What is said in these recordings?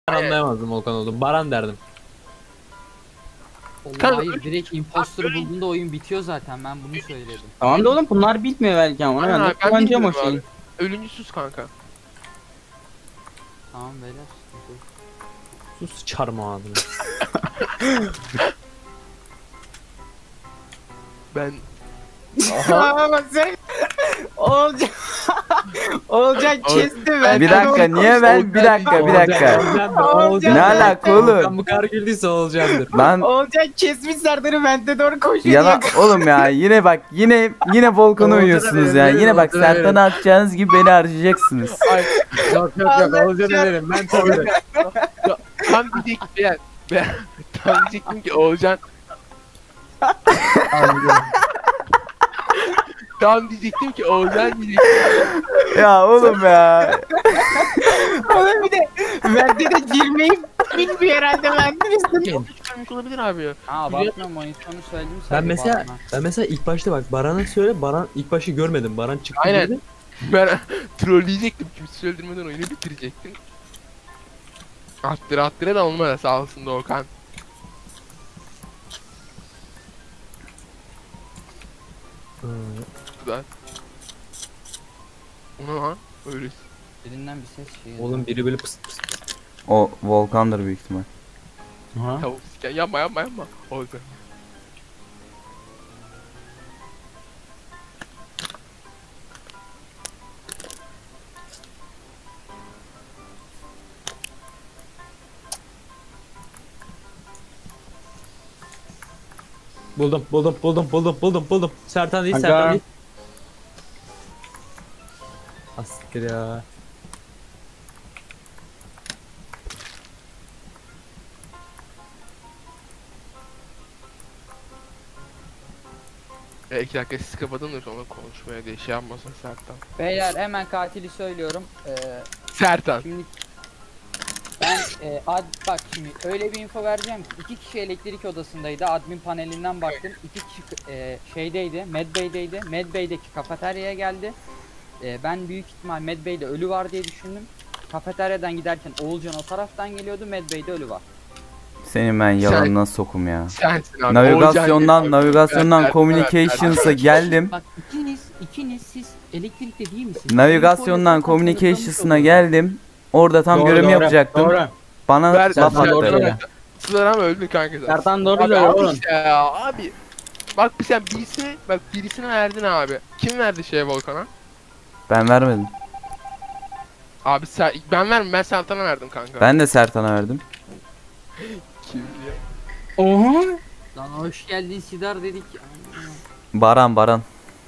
Anlayamazdım Volkan oldum. Baran derdim. Oğlum Kanka, hayır, direkt imposter'ı bulduğunda oyun bitiyor zaten, ben bunu söyledim. Tamam da oğlum bunlar bitmiyor belki ama Aynen ben abi, de ben kullanacağım o bilmiyorum şeyi. abi. Ölümcüsüz kanka. Tamam beyler. sıkıntı yok. Sus çarmı ağzını. Ben Ama sen olacak olacak kesti ben. Bir dakika niye ben? Bir dakika bir dakika. Olcan. Ne alaka oğlum? Ben bu kadar güldüyse Olcan'dır. Ben Olacak kesmiş Serdar'ı vente doğru koşuyor. yalan oğlum ya yine bak yine Volkan'a uyuyorsunuz ya. Yine bak Sertan'ı atacağınız gibi beni harcayacaksınız. Yok Olcan'ı verin ben tabii. tam diyecektim ya. Tam diyecektim ki Oğulcan. Tam diyecektim ki Oğulcan diyecektim. Ya oğlum ya. Oğlum bir de vente de girmeyip bilmiyor herhalde vente'nin. Çıkarmış olabilir abi ya. Aa bakmıyorum, oyun sonu söyledim Ben sadece mesela Baran'a. ilk başta bak Baran'a söyle. Baran ilk başı görmedim. Baran çıktı Aynen. dedi. Ben trolleyecektim. Kimse öldürmeden oyunu bitirecektim. Attıra da olmadı, sağ olsun Doğukan. Güzel. O ne lan? Öyle. Birinden bir ses şey. Oğlum biri böyle pıs pıs. O Volkan'dır büyük ihtimal. Tavuk siken. Yapma. Oldu. Buldum. Sertan değil, Aga. Sertan değil. Asiktir ya. Ya 2 dakika siz kapatın da sonra konuşmaya diye şey yapmasın Sertan. Beyler hemen katili söylüyorum. Sertan. Şimdi ben bak şimdi öyle bir info vereceğim ki 2 kişi elektrik odasındaydı, admin panelinden baktım, 2 kişi şeydeydi, Medbay'deydi, Medbay'deki kafeteryaya geldi. Ben büyük ihtimal Medbay'de ölü var diye düşündüm. Kafeteryadan giderken Oğulcan o taraftan geliyordu, Medbay'de ölü var. Senin ben yalanına sokum ya. Sensin abi. Navigasyondan communications'a geldim. Bak ikiniz siz elektrikte değil misiniz? Navigasyondan communications'a geldim. Orada tam görevimi yapacaktım. Doğru. Bana Ver, laf Sertan doğru attı. söylüyor. Sıra mı öldü kanka sen? Sertan doğru Abi, söylüyor abi oğlum. işte ya abi. Bak sen birisine verdin abi. Kim verdi şeye Volkan'a? Ben vermedim. Abi ben vermedim, ben Sertan'a verdim kanka. Ben de Sertan'a verdim. Kim ya? Oha. Lan hoş geldin Sidar dedik. Baran.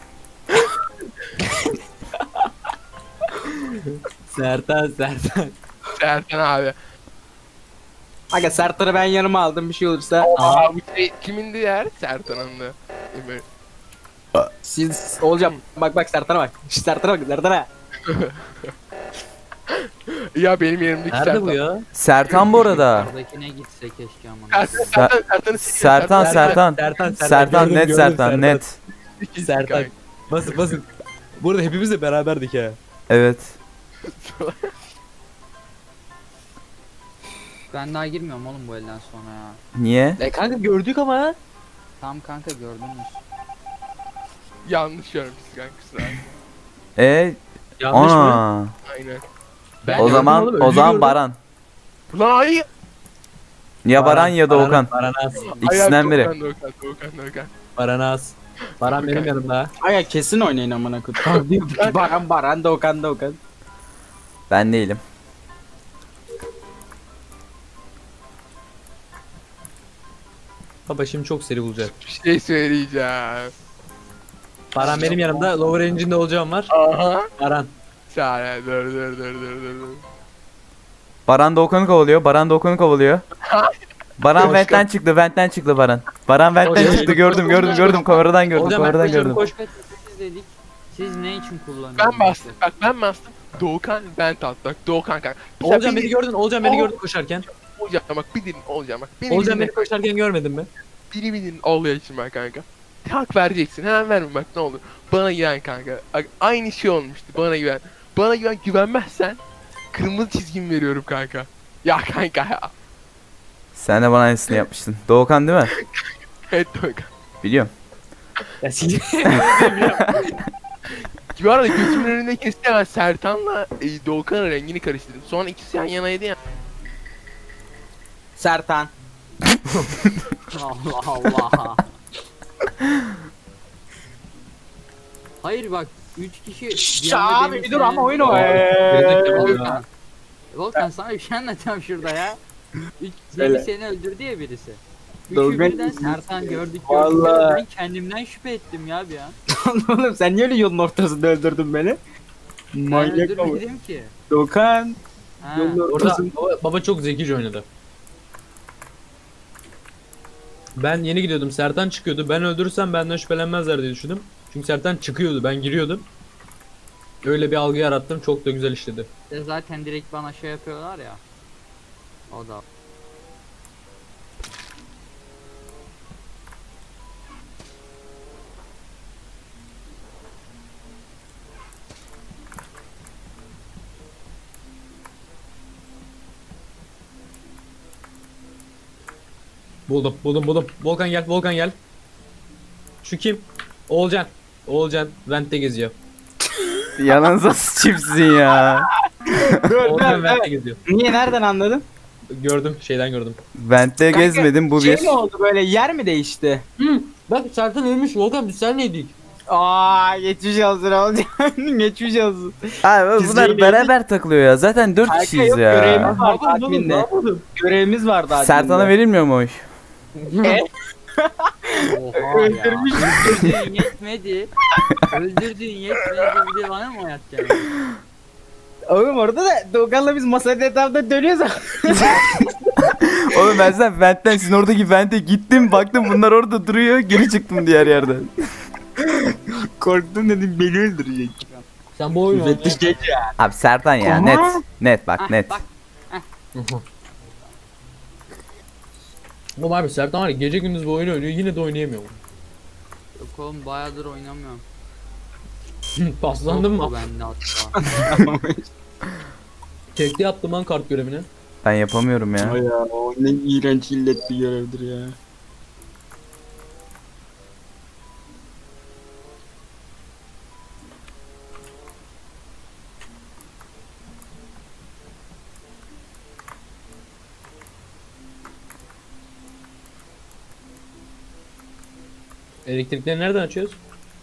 Sertan. Sertan abi. Aga Serdar'ı ben yanıma aldım bir şey olursa. Aa bu şey kimin diğer? Sertan'ın da. Böyle. Siz olacak. Bak Serdar'a bak. Serdar'a bak Serdar'a. Ya benim yerimdeki Nerede bu ya? Sertan bu arada. Oradakine gitse keşke amına. Sertan net Gördüm, Sertan net. Sertan. Basın. Burada hepimiz de beraberdik ha. Evet. Ben daha girmiyorum oğlum bu elden sonra ya. Niye? Kanka gördük ama. Tam kanka gördünüz. Yanlış görmüşsün kanka kusura. Yanlış mı? Ana. Aynen. Ben O gördüm zaman oğlum, o ölü zaman gördüm. Baran. Ulan ay. Ya Baran ya da Okan. Baranas. İkisinden biri. Doğukan. Baranas. Baran benim yanımda. Aga kesin oynayın amına koyayım. Baran Doğukan. Ben değilim. Baba şimdi çok seri bulacak. Bir şey söyleyeceğim. Baran benim yanımda. Lower Engine'de olacağım var. Aha. Baran. Saniye dur. Baran da Okan'ı kovalıyor. Baran ventten çıktı Baran. Baran ventten çıktı gördüm kameradan gördüm. Koş. Siz dedik. Siz ne için kullanıyorsunuz? Ben bastım. Doğukan vent at bak. Doğukan kanka. Olcan beni gördün koşarken. Olacağım bak bir din olacağım bak. Olcan beni koşarken görmedin mi? Biri bir din oluyor için bak kanka. Hak vereceksin hemen verme bak ne olur. Bana güven kanka. Bak, aynı şey olmuştu bana güven. Bana güvenmezsen kırmızı çizgimi veriyorum kanka. Ya kanka ya. Sen de bana aynısını yapmıştın. Doğukan değil mi? Evet kanka. Biliyorum. Ya siktir. Bu arada gözümün önünde kesti hemen Sertan'la Doğukan'ın rengini karıştırdım. Sonra ikisi yan yanaydı ya. Sertan. Allah Allah. Hayır bak 3 kişi bir anda Abi benim bir dur ama oyun o. Volkan. Volkan sana bir şey anlatacağım şurada ya. Biri seni öldürdü ya birisi. Üçü Doğru, ben- birden Sertan gördük. Vallahi. Ben kendimden şüphe ettim ya bir an. Oğlum sen niye öyle yolun ortasında öldürdün beni? Ben Manyak ama. öldürmedim ki. Doğukan. Ha. Yolun Orada ortasında. baba çok zekice oynadı. Ben yeni gidiyordum. Sertan çıkıyordu. Ben öldürürsem benden şüphelenmezler diye düşündüm. Çünkü Sertan çıkıyordu. Ben giriyordum. Öyle bir algı yarattım. Çok da güzel işledi. Zaten direkt bana şey yapıyorlar ya. O da. Buldum. Volkan gel. Volkan gel. Şu kim? Oğulcan. Oğulcan. Vent'te geziyor. Yanınıza sıçayım sizin ya. Oğulcan Vent'te geziyor. Niye nereden anladın? Gördüm. Şeyden gördüm. Vent'te Kanka, gezmedim bu Şey bir. mi oldu böyle yer mi değişti? Bak Sertan ölmüş. Volkan biz sen neydik? Aa geçmiş olsun olacak. Geçmiş olsun. Abi Biz bunlar neydik? beraber takılıyor ya. Zaten 4 Kanka kişiyiz yok, ya. görevimiz vardı adminde. Görevimiz vardı adminde. Sertan'a verilmiyor mu oy? Oha Öldürmüş. ya. Öldürdüğün yetmedi. Öldürdüğün yetmedi. Bir de bana mı oyatacaksın? Oğlum orada da Doğukan'la biz masanın etrafında dönüyoruz. Oğlum ben sen Vent'ten sizin oradaki Vent'e gittim baktım bunlar orada duruyor geri çıktım diğer yerden. Korktum dedim beni öldürecek. Sen bu oyunu Müfettiş geç ya. Abi Sertan ya Aha. net. Net bak Ah, net. bak. Oğlum abi Sertan var ya gece gündüz bu oyunu oynuyor yine de oynayamıyor. Yok oğlum bayağıdır oynamıyorum. Paslandın Yok mı? bu bende hatta. Tekli attım lan kart görevini. Ben yapamıyorum ya. Ya o ne iğrenç illet bir görevdir ya. Elektrikleri nereden açıyoruz?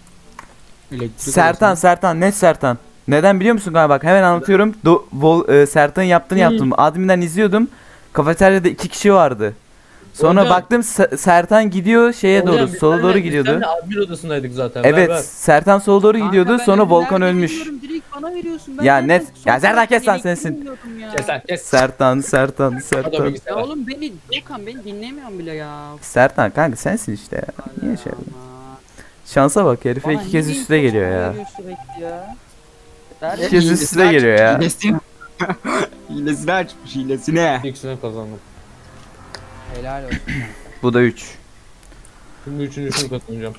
Sertan net Sertan. Neden biliyor musun kanka bak hemen anlatıyorum. Sertan'ın yaptığını yaptım. Admin'den izliyordum. Kafeteryada 2 kişi vardı. Sonra Hocam. baktım Sertan gidiyor şeye doğru, Hocam, biz sola doğru seninle- gidiyordu. Biz seninle admin odasındaydık zaten. Evet, Ver. Sertan sola doğru gidiyordu. Kanka, ben Sonra öyle Volkan nerede ölmüş. gidiyorum, direkt bana veriyorsun. Ben Ya zaten net. son Ya Serdar kes lan dakika sensin. biliyordum ya. Kes lan kes. Sertan. Adam bilgisayar Ya var. oğlum beni Volkan beni dinlemiyorsun bile ya. Sertan kanka sensin işte ya. Niye şey yapıyorsun? Şansa bak herife Bana 2 kez niye üstüne geliyor ya. veriyor sürekli ya? 2 kez üstüne geliyor ya. Hilesini açmış hilesine. İkisini kazandım. Helal olsun. Bu da 3. Şimdi üçüncüsünü kazanacağım.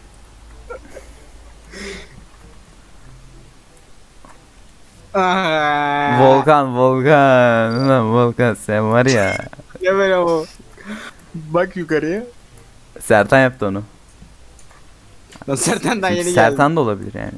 Volkan. Ulan Volkan sen var ya. Ya böyle o. Bak yukarıya. Sertan yaptı onu. Lan Sertan'dan yeni geldi. Sertan da olabilir yani.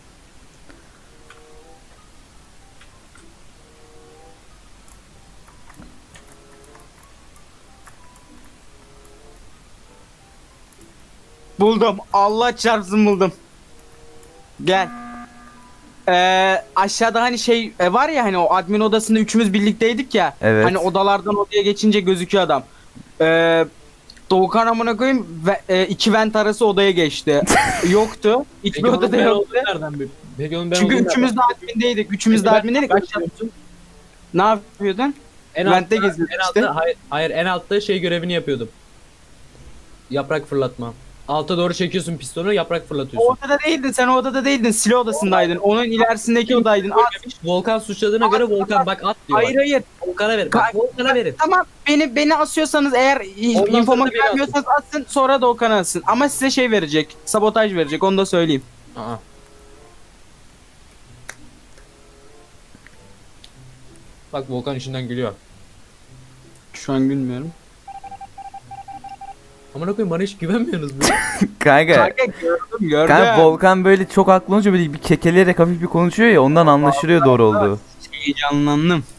Buldum. Allah çarpsın buldum. Gel. Aşağıda hani şey var ya hani o admin odasında üçümüz birlikteydik ya. Evet. Hani odalardan odaya geçince gözüküyor adam. Doğukan amına koyayım ve 2 vent arası odaya geçti. Yoktu. Hiçbir Peki onun odada ben yoktu. olduğum nereden bir? Peki onun ben Çünkü olduğum üçümüz de nereden? admindeydik. Üçümüz de Peki ben admindeydik. kaç yapıyorsun? Ne yapıyordun? En Vent'te altta, geziyorduk en işte. altta, hayır en altta şey görevini yapıyordum. Yaprak fırlatma. Alta doğru çekiyorsun pistonu yaprak O fırlatıyorsun. odada değildin. Sen o odada değildin. Silo odasındaydın. Onun ilerisindeki odaydın. At. Volkan suçladığına göre Volkan bak at diyor. Hayır hayır. Volkan'a ver. Bak Volkan'a verin. Tamam beni asıyorsanız eğer Ondan sonra infomu beni vermiyorsanız atsın sonra da Okan'a atsın. Ama size şey verecek. Sabotaj verecek onu da söyleyeyim. Aa. Bak Volkan içinden gülüyor. Şu an gülmüyorum. Amına koyayım bana hiç güvenmiyorsunuz mu? Kanka. Kanka gördüm. Kanka Volkan böyle çok aklı olunca böyle bir kekeleyerek hafif bir konuşuyor ya ondan anlaşılıyor doğru olduğu. Heyecanlandım.